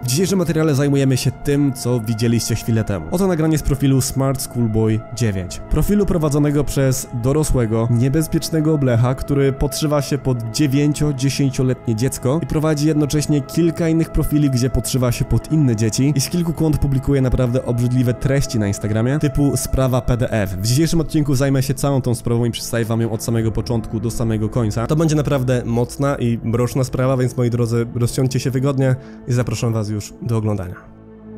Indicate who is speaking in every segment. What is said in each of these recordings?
Speaker 1: W dzisiejszym materiale zajmujemy się tym, co widzieliście chwilę temu. Oto nagranie z profilu Smart Schoolboy 9. Profilu prowadzonego przez dorosłego, niebezpiecznego oblecha, który podszywa się pod 9-10-letnie dziecko i prowadzi jednocześnie kilka innych profili, gdzie podszywa się pod inne dzieci i z kilku kont publikuje naprawdę obrzydliwe treści na Instagramie, typu sprawa PDF. W dzisiejszym odcinku zajmę się całą tą sprawą i przedstawię wam ją od samego początku do samego końca. To będzie naprawdę mocna i mroczna sprawa, więc moi drodzy, rozsiądźcie się wygodnie i zapraszam was już do oglądania.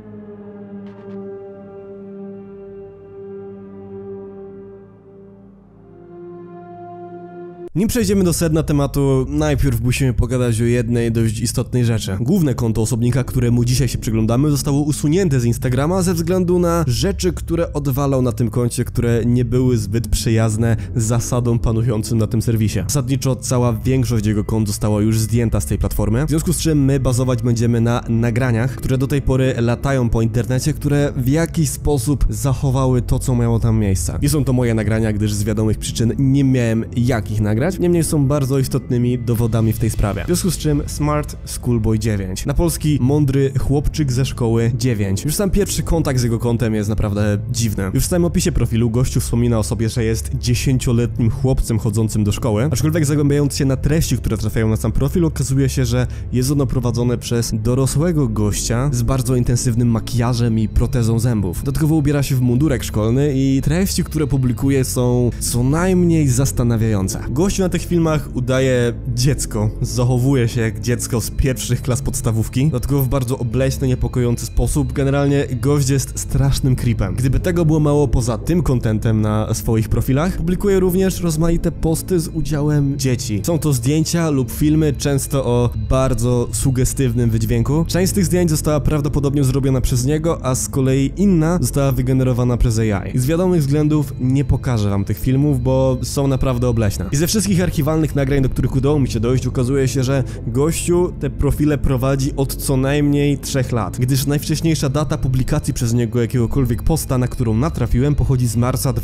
Speaker 1: Nim przejdziemy do sedna tematu, najpierw musimy pogadać o jednej dość istotnej rzeczy. Główne konto osobnika, któremu dzisiaj się przyglądamy, zostało usunięte z Instagrama ze względu na rzeczy, które odwalał na tym koncie, które nie były zbyt przyjazne zasadom panującym na tym serwisie. Zasadniczo cała większość jego kont została już zdjęta z tej platformy, w związku z czym my bazować będziemy na nagraniach, które do tej pory latają po internecie, które w jakiś sposób zachowały to, co miało tam miejsce. Nie są to moje nagrania, gdyż z wiadomych przyczyn nie miałem jakich nagrać. Niemniej są bardzo istotnymi dowodami w tej sprawie. W związku z czym Smart Schoolboy 9. Na polski mądry chłopczyk ze szkoły 9. Już sam pierwszy kontakt z jego kontem jest naprawdę dziwny. Już w samym opisie profilu gościu wspomina o sobie, że jest 10-letnim chłopcem chodzącym do szkoły, aczkolwiek zagłębiając się na treści, które trafiają na sam profil, okazuje się, że jest ono prowadzone przez dorosłego gościa z bardzo intensywnym makijażem i protezą zębów. Dodatkowo ubiera się w mundurek szkolny i treści, które publikuje, są co najmniej zastanawiające. Gościu na tych filmach udaje dziecko, zachowuje się jak dziecko z pierwszych klas podstawówki, dodatkowo w bardzo obleśny, niepokojący sposób. Generalnie gość jest strasznym creepem. Gdyby tego było mało, poza tym contentem na swoich profilach, publikuje również rozmaite posty z udziałem dzieci. Są to zdjęcia lub filmy, często o bardzo sugestywnym wydźwięku. Część z tych zdjęć została prawdopodobnie zrobiona przez niego, a z kolei inna została wygenerowana przez AI. Z wiadomych względów nie pokażę wam tych filmów, bo są naprawdę obleśne. I ze wszystkich archiwalnych nagrań, do których udało mi się dojść, okazuje się, że gościu te profile prowadzi od co najmniej 3 lat, gdyż najwcześniejsza data publikacji przez niego jakiegokolwiek posta, na którą natrafiłem, pochodzi z marca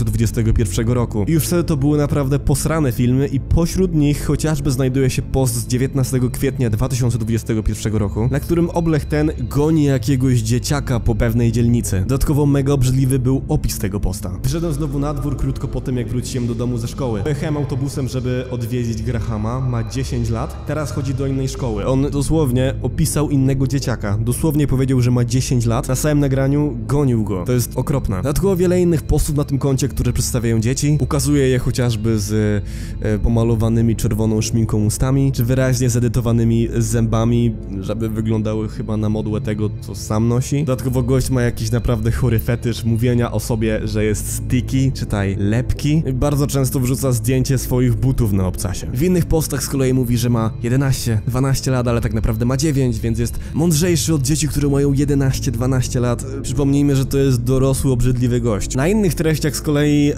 Speaker 1: 2021 roku. I już wtedy to były naprawdę posrane filmy i pośród nich chociażby znajduje się post z 19 kwietnia 2021 roku, na którym oblech ten goni jakiegoś dzieciaka po pewnej dzielnicy. Dodatkowo mega obrzydliwy był opis tego posta. Wyszedłem znowu na dwór krótko po tym, jak wróciłem do domu ze szkoły. Pojechałem autobusem, żeby odwiedzić Grahama, ma 10 lat, teraz chodzi do innej szkoły. On dosłownie opisał innego dzieciaka, dosłownie powiedział, że ma 10 lat, na samym nagraniu gonił go. To jest okropne. Dodatkowo wiele innych postów na tym koncie, które przedstawiają dzieci, ukazuje je chociażby z pomalowanymi czerwoną szminką ustami, czy wyraźnie zedytowanymi zębami, żeby wyglądały chyba na modłę tego, co sam nosi. Dodatkowo gość ma jakiś naprawdę chory fetysz mówienia o sobie, że jest sticky, czytaj lepki. I bardzo często wrzuca zdjęcie swoich butów na obcasie. W innych postach z kolei mówi, że ma 11-12 lat, ale tak naprawdę ma 9, więc jest mądrzejszy od dzieci, które mają 11-12 lat. Przypomnijmy, że to jest dorosły, obrzydliwy gość. Na innych treściach z kolei...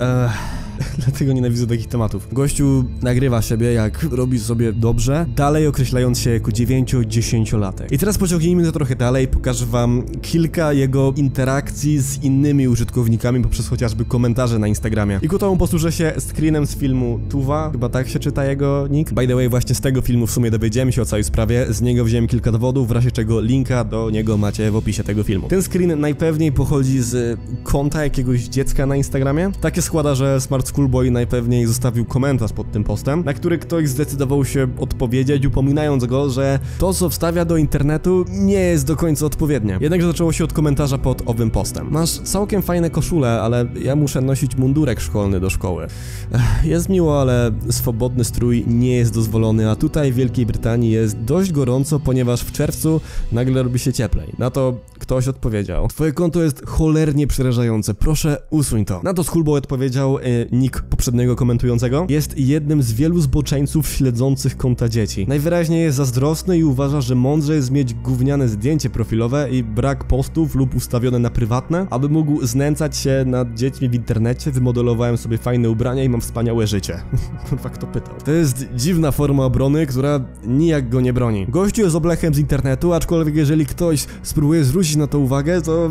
Speaker 1: Dlatego nienawidzę takich tematów. Gościu nagrywa siebie, jak robi sobie dobrze, dalej określając się jako 9-10-latek. I teraz pociągnijmy to trochę dalej, pokażę wam kilka jego interakcji z innymi użytkownikami poprzez chociażby komentarze na Instagramie. I ku temu posłużę się screenem z filmu Tuwa, chyba tak się czyta jego nick. By the way, właśnie z tego filmu w sumie dowiedziałem się o całej sprawie, z niego wziąłem kilka dowodów, w razie czego linka do niego macie w opisie tego filmu. Ten screen najpewniej pochodzi z konta jakiegoś dziecka na Instagramie. Tak się składa, że Smart Schoolboy najpewniej zostawił komentarz pod tym postem, na który ktoś zdecydował się odpowiedzieć, upominając go, że to, co wstawia do internetu, nie jest do końca odpowiednie. Jednakże zaczęło się od komentarza pod owym postem. Masz całkiem fajne koszule, ale ja muszę nosić mundurek szkolny do szkoły. Jest miło, ale swobodny strój nie jest dozwolony, a tutaj w Wielkiej Brytanii jest dość gorąco, ponieważ w czerwcu nagle robi się cieplej. Na to ktoś odpowiedział: twoje konto jest cholernie przerażające, proszę usuń to. Na to Schoolboy odpowiedział, nick poprzedniego komentującego: jest jednym z wielu zboczeńców śledzących konta dzieci. Najwyraźniej jest zazdrosny i uważa, że mądrze jest mieć gówniane zdjęcie profilowe i brak postów lub ustawione na prywatne, aby mógł znęcać się nad dziećmi w internecie. Wymodelowałem sobie fajne ubrania i mam wspaniałe życie. Kurwa, kto pytał? To jest dziwna forma obrony, która nijak go nie broni. Gościu jest oblechem z internetu, aczkolwiek jeżeli ktoś spróbuje zwrócić na to uwagę, to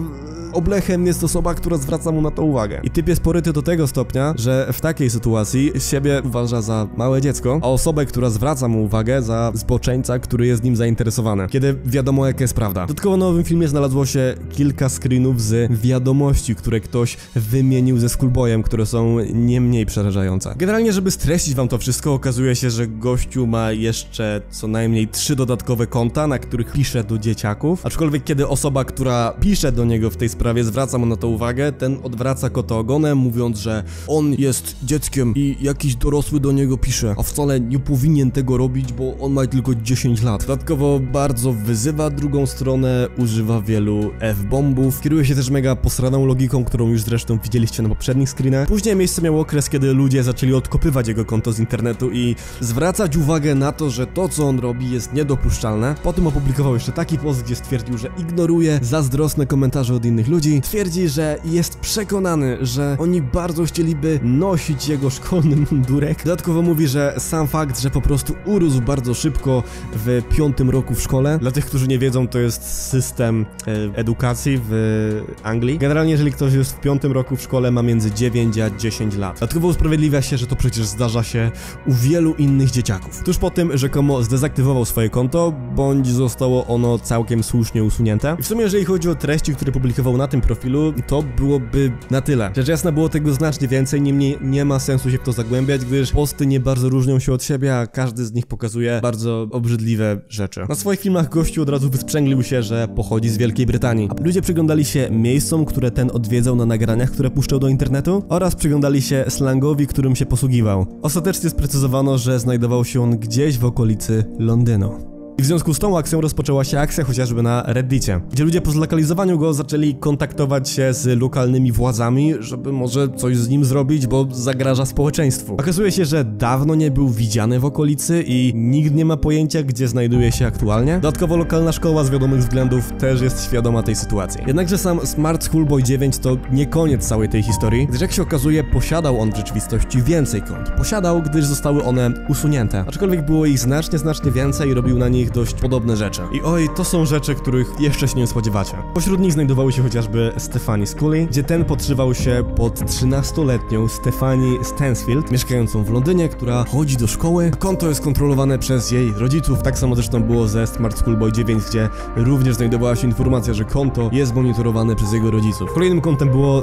Speaker 1: oblechem jest osoba, która zwraca mu na to uwagę. I typ jest poryty do tego stopnia, że w takiej sytuacji siebie uważa za małe dziecko, a osobę, która zwraca mu uwagę, za zboczeńca, który jest nim zainteresowany. Kiedy wiadomo, jaka jest prawda. Dodatkowo w nowym filmie znalazło się kilka screenów z wiadomości, które ktoś wymienił ze Schoolboyem, które są nie mniej przerażające. Generalnie, żeby streścić wam to wszystko, okazuje się, że gościu ma jeszcze co najmniej 3 dodatkowe konta, na których pisze do dzieciaków, aczkolwiek kiedy osoba, która pisze do niego w tej sprawie, zwraca mu na to uwagę, ten odwraca kota ogonem, mówiąc, że on jest dzieckiem i jakiś dorosły do niego pisze, a wcale nie powinien tego robić, bo on ma tylko 10 lat. Dodatkowo bardzo wyzywa drugą stronę, używa wielu F-bombów, kieruje się też mega posraną logiką, którą już zresztą widzieliście na poprzednich screenach. Później miejsce miał okres, kiedy ludzie zaczęli odkopywać jego konto z internetu i zwracać uwagę na to, że to, co on robi, jest niedopuszczalne. Potem opublikował jeszcze taki post, gdzie stwierdził, że ignoruje zazdrosne komentarze od innych ludzi. Twierdzi, że jest przekonany, że oni bardzo chcieliby nosić jego szkolny mundurek. Dodatkowo mówi, że sam fakt, że po prostu urósł bardzo szybko w 5. roku w szkole. Dla tych, którzy nie wiedzą, to jest system edukacji w Anglii. Generalnie, jeżeli ktoś jest w 5. roku w szkole, ma między 9 a 10 lat. Dodatkowo usprawiedliwia się, że to przecież zdarza się u wielu innych dzieciaków. Tuż po tym rzekomo zdezaktywował swoje konto, bądź zostało ono całkiem słusznie usunięte. I w sumie, jeżeli chodzi o treści, które publikował na tym profilu, to byłoby na tyle. Rzecz jasna, było tego znacznie więcej, niemniej nie ma sensu się w to zagłębiać, gdyż posty nie bardzo różnią się od siebie, a każdy z nich pokazuje bardzo obrzydliwe rzeczy. Na swoich filmach gościu od razu wysprzęglił się, że pochodzi z Wielkiej Brytanii. A ludzie przyglądali się miejscom, które ten odwiedzał na nagraniach, które puszczał do internetu, oraz przyglądali się slangowi, którym się posługiwał. Ostatecznie sprecyzowano, że znajdował się on gdzieś w okolicy Londynu. I w związku z tą akcją rozpoczęła się akcja chociażby na Reddicie, gdzie ludzie po zlokalizowaniu go zaczęli kontaktować się z lokalnymi władzami, żeby może coś z nim zrobić, bo zagraża społeczeństwu. Okazuje się, że dawno nie był widziany w okolicy i nikt nie ma pojęcia, gdzie znajduje się aktualnie. Dodatkowo lokalna szkoła z wiadomych względów też jest świadoma tej sytuacji. Jednakże sam Smart Schoolboy 9 to nie koniec całej tej historii, gdyż jak się okazuje, posiadał on w rzeczywistości więcej kont. Posiadał, gdyż zostały one usunięte. Aczkolwiek było ich znacznie więcej i robił na nich dość podobne rzeczy. I oj, to są rzeczy, których jeszcze się nie spodziewacie. Pośród nich znajdowały się chociażby Stephanie Scully, gdzie ten podszywał się pod 13-letnią Stephanie Stansfield, mieszkającą w Londynie, która chodzi do szkoły. Konto jest kontrolowane przez jej rodziców. Tak samo zresztą było ze Smart Schoolboy 9, gdzie również znajdowała się informacja, że konto jest monitorowane przez jego rodziców. Kolejnym kontem było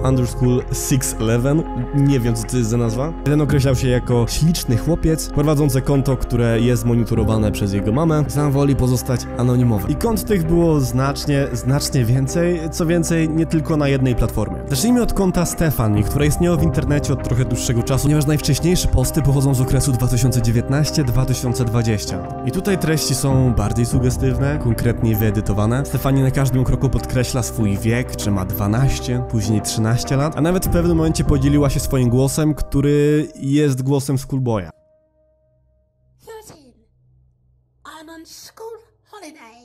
Speaker 1: Truth_611. Nie wiem, co to jest za nazwa. Ten określał się jako śliczny chłopiec prowadzący konto, które jest monitorowane przez jego mamę. Sam woli pozostać anonimowy. I kont tych było znacznie więcej, co więcej nie tylko na jednej platformie. Zacznijmy od konta Stephanie, które istniało w internecie od trochę dłuższego czasu, ponieważ najwcześniejsze posty pochodzą z okresu 2019-2020. I tutaj treści są bardziej sugestywne, konkretnie wyedytowane. Stephanie na każdym kroku podkreśla swój wiek, że ma 12, później 13 lat, a nawet w pewnym momencie podzieliła się swoim głosem, który jest głosem Schoolboya.
Speaker 2: I'm on school holiday.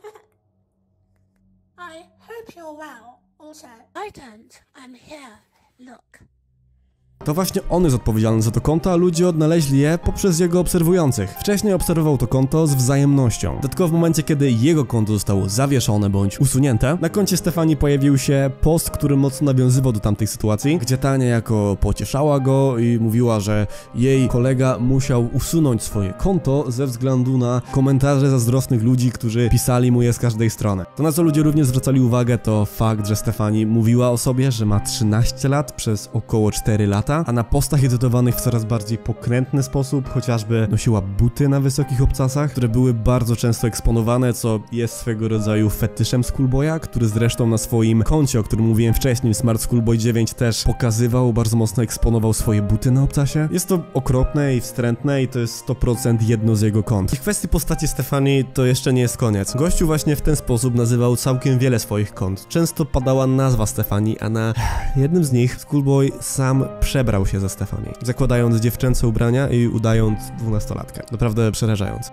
Speaker 2: I hope you're well. Also, I don't. I'm here. Look.
Speaker 1: To właśnie on jest odpowiedzialny za to konto, a ludzie odnaleźli je poprzez jego obserwujących. Wcześniej obserwował to konto z wzajemnością. Dodatkowo w momencie, kiedy jego konto zostało zawieszone bądź usunięte, na koncie Stephanie pojawił się post, który mocno nawiązywał do tamtej sytuacji, gdzie ta niejako pocieszała go i mówiła, że jej kolega musiał usunąć swoje konto ze względu na komentarze zazdrosnych ludzi, którzy pisali mu je z każdej strony. To, na co ludzie również zwracali uwagę, to fakt, że Stephanie mówiła o sobie, że ma 13 lat przez około 4 lata, a na postach edytowanych w coraz bardziej pokrętny sposób, chociażby nosiła buty na wysokich obcasach, które były bardzo często eksponowane, co jest swego rodzaju fetyszem Schoolboya, który zresztą na swoim koncie, o którym mówiłem wcześniej, Smart Schoolboy 9 też pokazywał, bardzo mocno eksponował swoje buty na obcasie. Jest to okropne i wstrętne i to jest 100% jedno z jego kont. W kwestii postaci Stephanie to jeszcze nie jest koniec. Gościu właśnie w ten sposób nazywał całkiem wiele swoich kont. Często padała nazwa Stephanie, a na jednym z nich Schoolboy sam przebrał się za Stephanie, zakładając dziewczęce ubrania i udając 12-latkę. Naprawdę przerażające.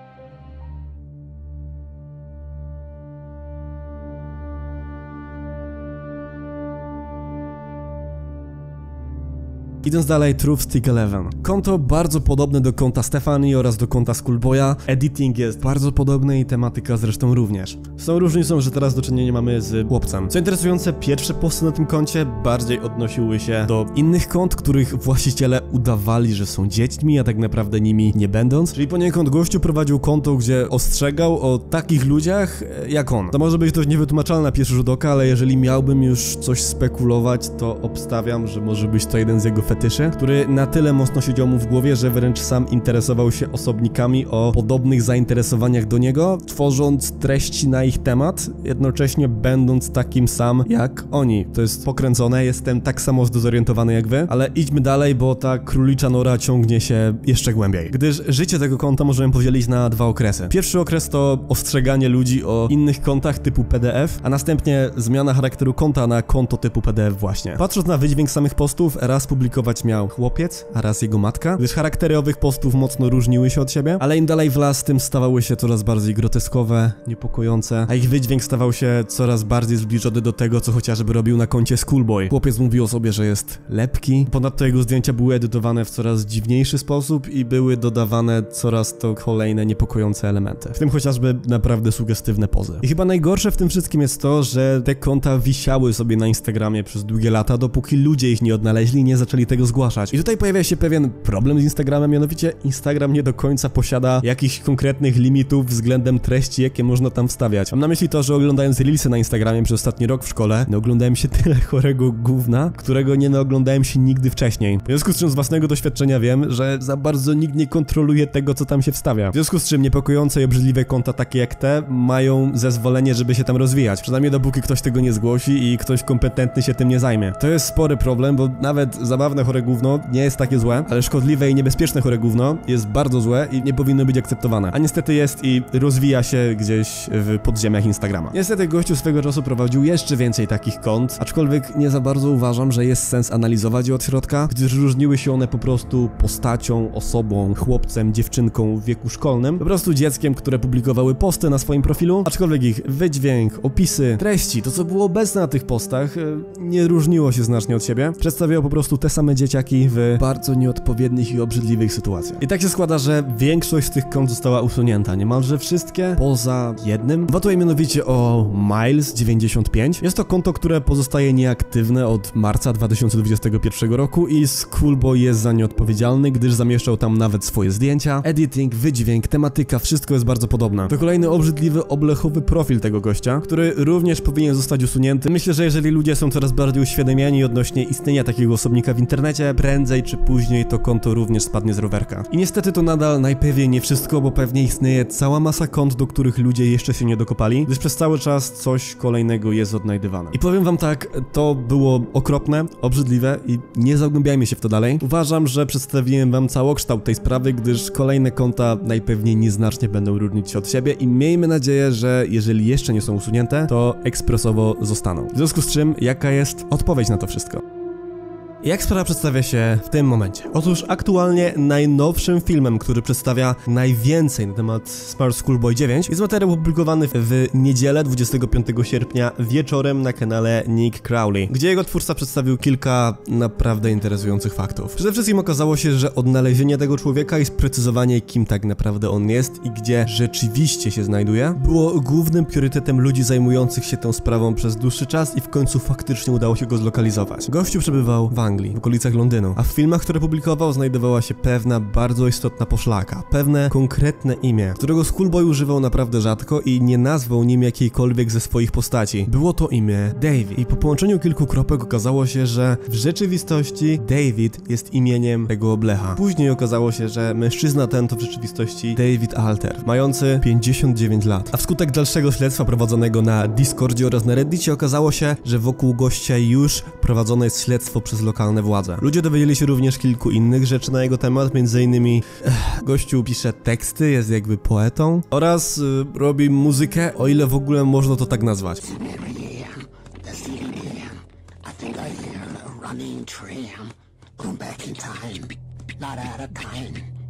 Speaker 1: Idąc dalej, TruthStick11. Konto bardzo podobne do konta Stefanii oraz do konta Schoolboya. Editing jest bardzo podobny i tematyka zresztą również. Z tą różnicą, że teraz do czynienia mamy z chłopcem. Co interesujące, pierwsze posty na tym koncie bardziej odnosiły się do innych kont, których właściciele udawali, że są dziećmi, a tak naprawdę nimi nie będąc. Czyli poniekąd gościu prowadził konto, gdzie ostrzegał o takich ludziach jak on. To może być dość niewytłumaczalne na pierwszy rzut oka, ale jeżeli miałbym już coś spekulować, to obstawiam, że może być to jeden z jego fetyszy, który na tyle mocno siedział mu w głowie, że wręcz sam interesował się osobnikami o podobnych zainteresowaniach do niego, tworząc treści na ich temat, jednocześnie będąc takim sam jak oni. To jest pokręcone, jestem tak samo zdezorientowany jak wy, ale idźmy dalej, bo ta królicza nora ciągnie się jeszcze głębiej. Gdyż życie tego konta możemy podzielić na dwa okresy. Pierwszy okres to ostrzeganie ludzi o innych kontach typu PDF, a następnie zmiana charakteru konta na konto typu PDF właśnie. Patrząc na wydźwięk samych postów, raz publikować miał chłopiec, a raz jego matka, gdyż charaktery owych postów mocno różniły się od siebie, ale im dalej w las, tym stawały się coraz bardziej groteskowe, niepokojące, a ich wydźwięk stawał się coraz bardziej zbliżony do tego, co chociażby robił na koncie Schoolboy. Chłopiec mówił o sobie, że jest lepki, ponadto jego zdjęcia były edytowane w coraz dziwniejszy sposób i były dodawane coraz to kolejne niepokojące elementy, w tym chociażby naprawdę sugestywne pozy. I chyba najgorsze w tym wszystkim jest to, że te konta wisiały sobie na Instagramie przez długie lata, dopóki ludzie ich nie odnaleźli i nie zaczęli tego zgłaszać. I tutaj pojawia się pewien problem z Instagramem, mianowicie Instagram nie do końca posiada jakichś konkretnych limitów względem treści, jakie można tam wstawiać. Mam na myśli to, że oglądając reelsy na Instagramie przez ostatni rok w szkole, naoglądałem się tyle chorego gówna, którego nie naoglądałem się nigdy wcześniej. W związku z czym z własnego doświadczenia wiem, że za bardzo nikt nie kontroluje tego, co tam się wstawia. W związku z czym niepokojące i obrzydliwe konta takie jak te mają zezwolenie, żeby się tam rozwijać. Przynajmniej dopóki ktoś tego nie zgłosi i ktoś kompetentny się tym nie zajmie. To jest spory problem, bo nawet zabawne chore gówno nie jest takie złe, ale szkodliwe i niebezpieczne chore gówno jest bardzo złe i nie powinno być akceptowane. A niestety jest i rozwija się gdzieś w podziemiach Instagrama. Niestety gościu swego czasu prowadził jeszcze więcej takich kont, aczkolwiek nie za bardzo uważam, że jest sens analizować je od środka, gdyż różniły się one po prostu postacią, osobą, chłopcem, dziewczynką w wieku szkolnym, po prostu dzieckiem, które publikowały posty na swoim profilu, aczkolwiek ich wydźwięk, opisy, treści, to co było obecne na tych postach nie różniło się znacznie od siebie. Przedstawiało po prostu te same dzieciaki w bardzo nieodpowiednich i obrzydliwych sytuacjach. I tak się składa, że większość z tych kont została usunięta, niemalże wszystkie, poza jednym. Mowa tutaj mianowicie o Miles95. Jest to konto, które pozostaje nieaktywne od marca 2021 roku i Schoolboy jest za nie odpowiedzialny, gdyż zamieszczał tam nawet swoje zdjęcia. Editing, wydźwięk, tematyka, wszystko jest bardzo podobne. To kolejny obrzydliwy, oblechowy profil tego gościa, który również powinien zostać usunięty. Myślę, że jeżeli ludzie są coraz bardziej uświadomieni odnośnie istnienia takiego osobnika w internecie, prędzej czy później to konto również spadnie z rowerka. I niestety to nadal najpewniej nie wszystko, bo pewnie istnieje cała masa kont, do których ludzie jeszcze się nie dokopali, gdyż przez cały czas coś kolejnego jest odnajdywane. I powiem wam tak, to było okropne, obrzydliwe i nie zagłębiajmy się w to dalej. Uważam, że przedstawiłem wam całokształt tej sprawy, gdyż kolejne konta najpewniej nieznacznie będą różnić się od siebie i miejmy nadzieję, że jeżeli jeszcze nie są usunięte, to ekspresowo zostaną. W związku z czym, jaka jest odpowiedź na to wszystko? Jak sprawa przedstawia się w tym momencie? Otóż aktualnie najnowszym filmem, który przedstawia najwięcej na temat Smart Schoolboy 9 jest materiał opublikowany w niedzielę 25 sierpnia wieczorem na kanale Nick Crowley, gdzie jego twórca przedstawił kilka naprawdę interesujących faktów. Przede wszystkim okazało się, że odnalezienie tego człowieka i sprecyzowanie, kim tak naprawdę on jest i gdzie rzeczywiście się znajduje, było głównym priorytetem ludzi zajmujących się tą sprawą przez dłuższy czas i w końcu faktycznie udało się go zlokalizować. Gościu przebywał w Anglii, w okolicach Londynu, a w filmach, które publikował, znajdowała się pewna bardzo istotna poszlaka, pewne konkretne imię, którego Schoolboy używał naprawdę rzadko i nie nazwał nim jakiejkolwiek ze swoich postaci. Było to imię David i po połączeniu kilku kropek okazało się, że w rzeczywistości David jest imieniem tego oblecha. Później okazało się, że mężczyzna ten to w rzeczywistości David Alter, mający 59 lat. A wskutek dalszego śledztwa prowadzonego na Discordzie oraz na Reddicie okazało się, że wokół gościa już prowadzone jest śledztwo przez lokalne władze. Ludzie dowiedzieli się również kilku innych rzeczy na jego temat, między gościu pisze teksty, jest jakby poetą oraz robi muzykę, o ile w ogóle można to tak nazwać.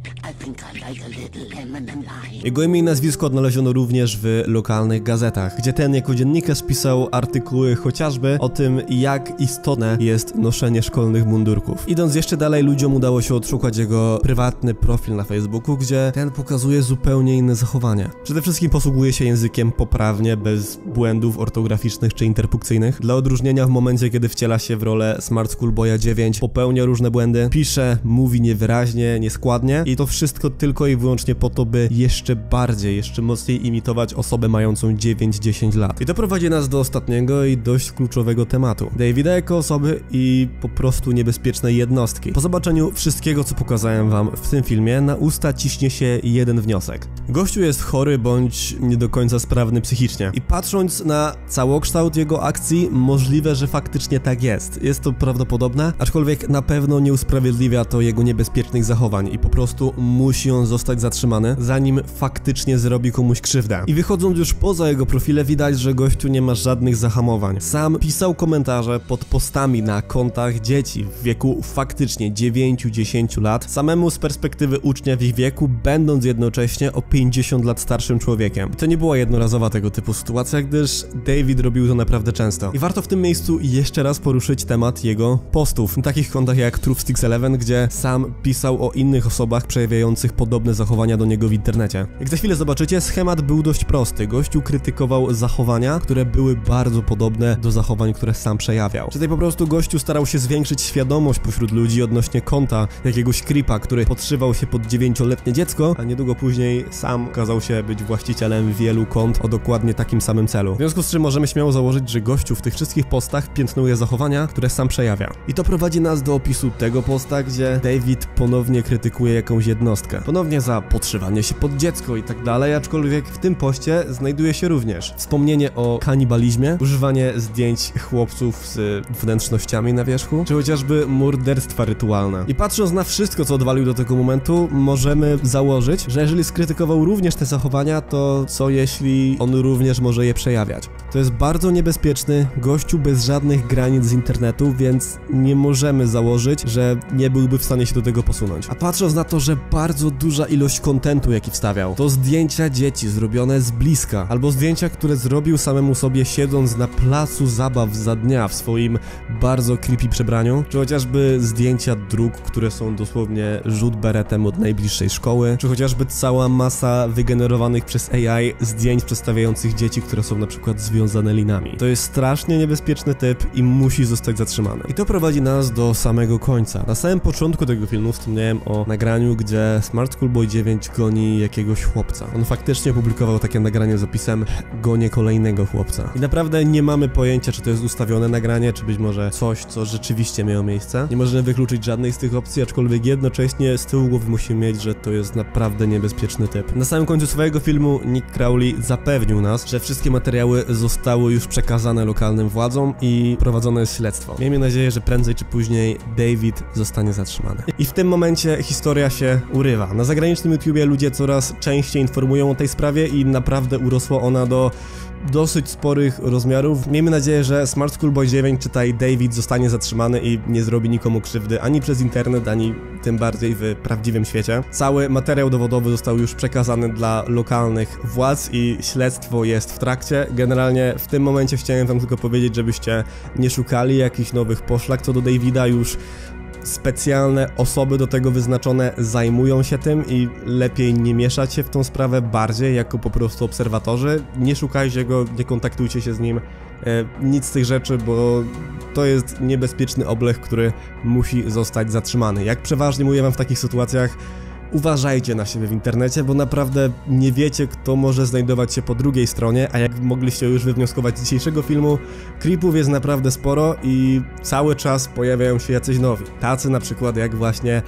Speaker 2: I think I like a little lemon and lime.
Speaker 1: Jego imię i nazwisko odnaleziono również w lokalnych gazetach, gdzie ten jako dziennikarz pisał artykuły chociażby o tym, jak istotne jest noszenie szkolnych mundurków. Idąc jeszcze dalej, ludziom udało się odszukać jego prywatny profil na Facebooku, gdzie ten pokazuje zupełnie inne zachowanie. Przede wszystkim posługuje się językiem poprawnie, bez błędów ortograficznych czy interpunkcyjnych. Dla odróżnienia w momencie, kiedy wciela się w rolę Smart School Boya 9, popełnia różne błędy, pisze, mówi niewyraźnie, nieskładnie i to wszystko tylko i wyłącznie po to, by jeszcze bardziej, jeszcze mocniej imitować osobę mającą 9-10 lat. I to prowadzi nas do ostatniego i dość kluczowego tematu. Davida jako osoby i po prostu niebezpiecznej jednostki. Po zobaczeniu wszystkiego, co pokazałem wam w tym filmie, na usta ciśnie się jeden wniosek. Gościu jest chory bądź nie do końca sprawny psychicznie. I patrząc na całokształt jego akcji, możliwe, że faktycznie tak jest. Jest to prawdopodobne, aczkolwiek na pewno nie usprawiedliwia to jego niebezpiecznych zachowań i po prostu musi on zostać zatrzymany, zanim faktycznie zrobi komuś krzywdę. I wychodząc już poza jego profile, widać, że gościu nie ma żadnych zahamowań. Sam pisał komentarze pod postami na kontach dzieci w wieku faktycznie 9-10 lat, samemu z perspektywy ucznia w ich wieku, będąc jednocześnie o 50 lat starszym człowiekiem. I to nie była jednorazowa tego typu sytuacja, gdyż David robił to naprawdę często. I warto w tym miejscu jeszcze raz poruszyć temat jego postów. Na takich kontach jak Truthsticks11, gdzie sam pisał o innych osobach przejawiających podobne zachowania do niego w internecie. Jak za chwilę zobaczycie, schemat był dość prosty. Gościu krytykował zachowania, które były bardzo podobne do zachowań, które sam przejawiał. Tutaj po prostu gościu starał się zwiększyć świadomość pośród ludzi odnośnie konta jakiegoś creepa, który podszywał się pod 9-letnie dziecko, a niedługo później sam okazał się być właścicielem wielu kont o dokładnie takim samym celu. W związku z czym możemy śmiało założyć, że gościu w tych wszystkich postach piętnuje zachowania, które sam przejawia. I to prowadzi nas do opisu tego posta, gdzie David ponownie krytykuje jakąś jednostkę. Ponownie za podszywanie się pod dziecko i tak dalej, aczkolwiek w tym poście znajduje się również wspomnienie o kanibalizmie, używanie zdjęć chłopców z wnętrznościami na wierzchu, czy chociażby morderstwa rytualne. I patrząc na wszystko, co odwalił do tego momentu, możemy założyć, że jeżeli skrytykował również te zachowania, to co jeśli on również może je przejawiać? To jest bardzo niebezpieczny gościu bez żadnych granic z internetu, więc nie możemy założyć, że nie byłby w stanie się do tego posunąć. A patrząc na to, że bardzo duża ilość kontentu, jaki wstawiał, to zdjęcia dzieci zrobione z bliska, albo zdjęcia, które zrobił samemu sobie siedząc na placu zabaw za dnia w swoim bardzo creepy przebraniu, czy chociażby zdjęcia dróg, które są dosłownie rzut beretem od najbliższej szkoły, czy chociażby cała masa wygenerowanych przez AI zdjęć przedstawiających dzieci, które są na przykład związane linami. To jest strasznie niebezpieczny typ i musi zostać zatrzymany. I to prowadzi nas do samego końca. Na samym początku tego filmu wspomniałem o nagraniu, gdzie Smart School Boy 9 goni jakiegoś chłopca. On faktycznie opublikował takie nagranie z opisem "Gonię kolejnego chłopca". I naprawdę nie mamy pojęcia, czy to jest ustawione nagranie, czy być może coś, co rzeczywiście miało miejsce. Nie możemy wykluczyć żadnej z tych opcji, aczkolwiek jednocześnie z tyłu głowy musimy mieć, że to jest naprawdę niebezpieczny typ. Na samym końcu swojego filmu Nick Crowley zapewnił nas, że wszystkie materiały zostały już przekazane lokalnym władzom i prowadzone jest śledztwo. Miejmy nadzieję, że prędzej czy później David zostanie zatrzymany. I w tym momencie historia się urywa. Na zagranicznym YouTubie ludzie coraz częściej informują o tej sprawie i naprawdę urosła ona do dosyć sporych rozmiarów. Miejmy nadzieję, że Smart School Boy 9, czytaj David, zostanie zatrzymany i nie zrobi nikomu krzywdy ani przez internet, ani tym bardziej w prawdziwym świecie. Cały materiał dowodowy został już przekazany dla lokalnych władz i śledztwo jest w trakcie. Generalnie w tym momencie chciałem wam tylko powiedzieć, żebyście nie szukali jakichś nowych poszlak co do Davida. Już specjalne osoby do tego wyznaczone zajmują się tym i lepiej nie mieszać się w tą sprawę bardziej jako po prostu obserwatorzy. Nie szukajcie go, nie kontaktujcie się z nim, nic z tych rzeczy, bo to jest niebezpieczny oblech, który musi zostać zatrzymany. Jak przeważnie mówię wam w takich sytuacjach, uważajcie na siebie w internecie, bo naprawdę nie wiecie, kto może znajdować się po drugiej stronie, a jak mogliście już wywnioskować z dzisiejszego filmu, creepów jest naprawdę sporo i cały czas pojawiają się jacyś nowi. Tacy na przykład jak właśnie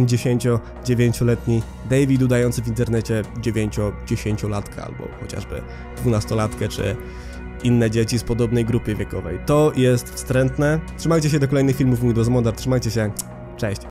Speaker 1: 59-letni David udający w internecie 9-10-latka albo chociażby 12-latkę czy inne dzieci z podobnej grupy wiekowej. To jest wstrętne. Trzymajcie się do kolejnych filmów, mój Dozmodar, trzymajcie się, cześć!